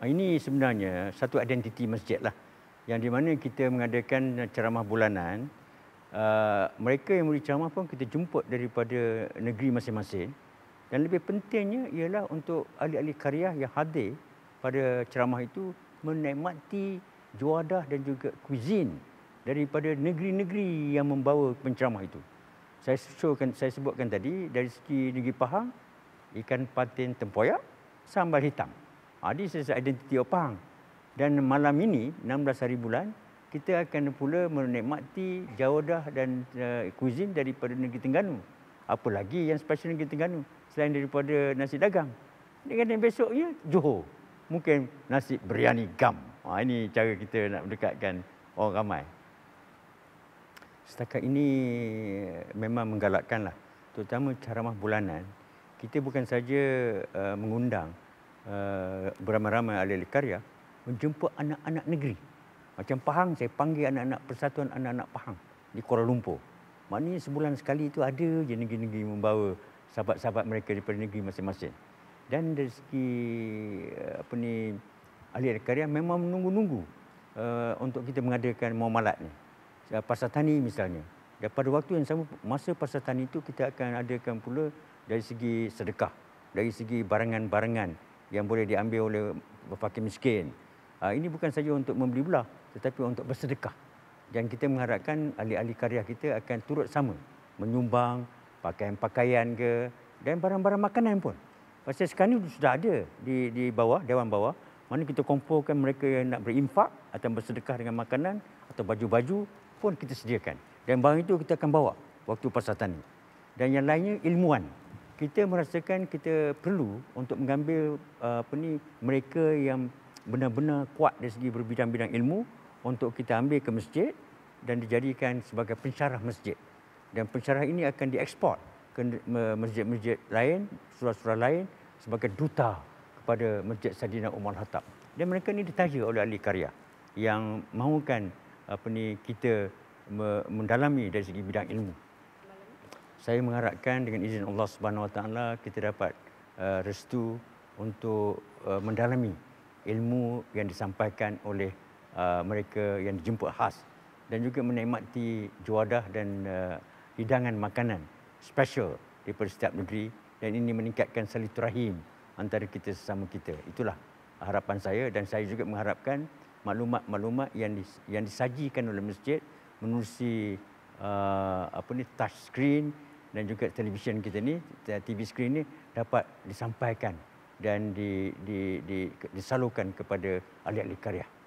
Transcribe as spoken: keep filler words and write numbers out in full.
Ini sebenarnya satu identiti masjid lah, yang di mana kita mengadakan ceramah bulanan. Uh, mereka yang memberi ceramah pun kita jemput daripada negeri masing-masing. Dan lebih pentingnya ialah untuk ahli-ahli karya yang hadir pada ceramah itu menikmati juadah dan juga kuisine daripada negeri-negeri yang membawa penceramah itu. Saya showkan, saya sebutkan tadi, dari segi negeri Pahang, ikan patin tempoyak, sambal hitam. Ini sesuatu identiti orang Pahang. Dan malam ini, enam belas hari bulan, kita akan pula menikmati jawadah dan uh, kuisine daripada negeri Terengganu. Apa lagi yang special negeri Terengganu selain daripada nasi dagang? Dengan yang besoknya, Johor. Mungkin nasi biryani gam. Ha, ini cara kita nak mendekatkan orang ramai. Setakat ini memang menggalakkanlah, terutama ceramah bulanan. Kita bukan saja uh, mengundang Uh, beramai-ramai ahli-ahli karya menjemput anak-anak negeri. Macam Pahang, saya panggil anak-anak Persatuan Anak-anak Pahang di Kuala Lumpur. Maknanya sebulan sekali itu ada je negeri-negeri membawa sahabat-sahabat mereka daripada negeri masing-masing. Dan dari segi uh, apa ni, ahli-ahli karya memang menunggu-nunggu uh, untuk kita mengadakan muamalat ni. Uh, Pasar Tani misalnya. Dan pada waktu yang sama, masa Pasar Tani itu kita akan adakan pula dari segi sedekah, dari segi barangan-barangan yang boleh diambil oleh fakir miskin. Uh, ini bukan saja untuk membeli belah, tetapi untuk bersedekah. Dan kita mengharapkan ahli-ahli karya kita akan turut sama menyumbang pakaian-pakaian ke dan barang-barang makanan pun. Pasal sekarang ini sudah ada di di bawah, dewan bawah, mana kita kumpulkan mereka yang nak berinfak atau bersedekah dengan makanan atau baju-baju pun kita sediakan. Dan barang itu kita akan bawa waktu Pasar Tani. Dan yang lainnya ilmuwan. Kita merasakan kita perlu untuk mengambil uh, apa ni, mereka yang benar-benar kuat dari segi berbidang-bidang ilmu untuk kita ambil ke masjid dan dijadikan sebagai pensyarah masjid. Dan pensyarah ini akan diekspor ke masjid-masjid lain, surah-surah lain sebagai duta kepada Masjid Saidina Umar Khattab. Dan mereka ini ditaja oleh ahli karya yang mahukan apa ni, kita mendalami dari segi bidang ilmu. Saya mengharapkan dengan izin Allah Subhanahu Wa Taala kita dapat uh, restu untuk uh, mendalami ilmu yang disampaikan oleh uh, mereka yang dijemput khas dan juga menikmati juadah dan uh, hidangan makanan special daripada setiap negeri, dan ini meningkatkan silaturahim antara kita sesama kita. Itulah harapan saya, dan saya juga mengharapkan maklumat-maklumat yang dis, yang disajikan oleh masjid menerusi uh, apa ni, touch screen dan juga televisyen kita ni, T V screen ni dapat disampaikan dan di, di, di, disalurkan kepada ahli-ahli karya.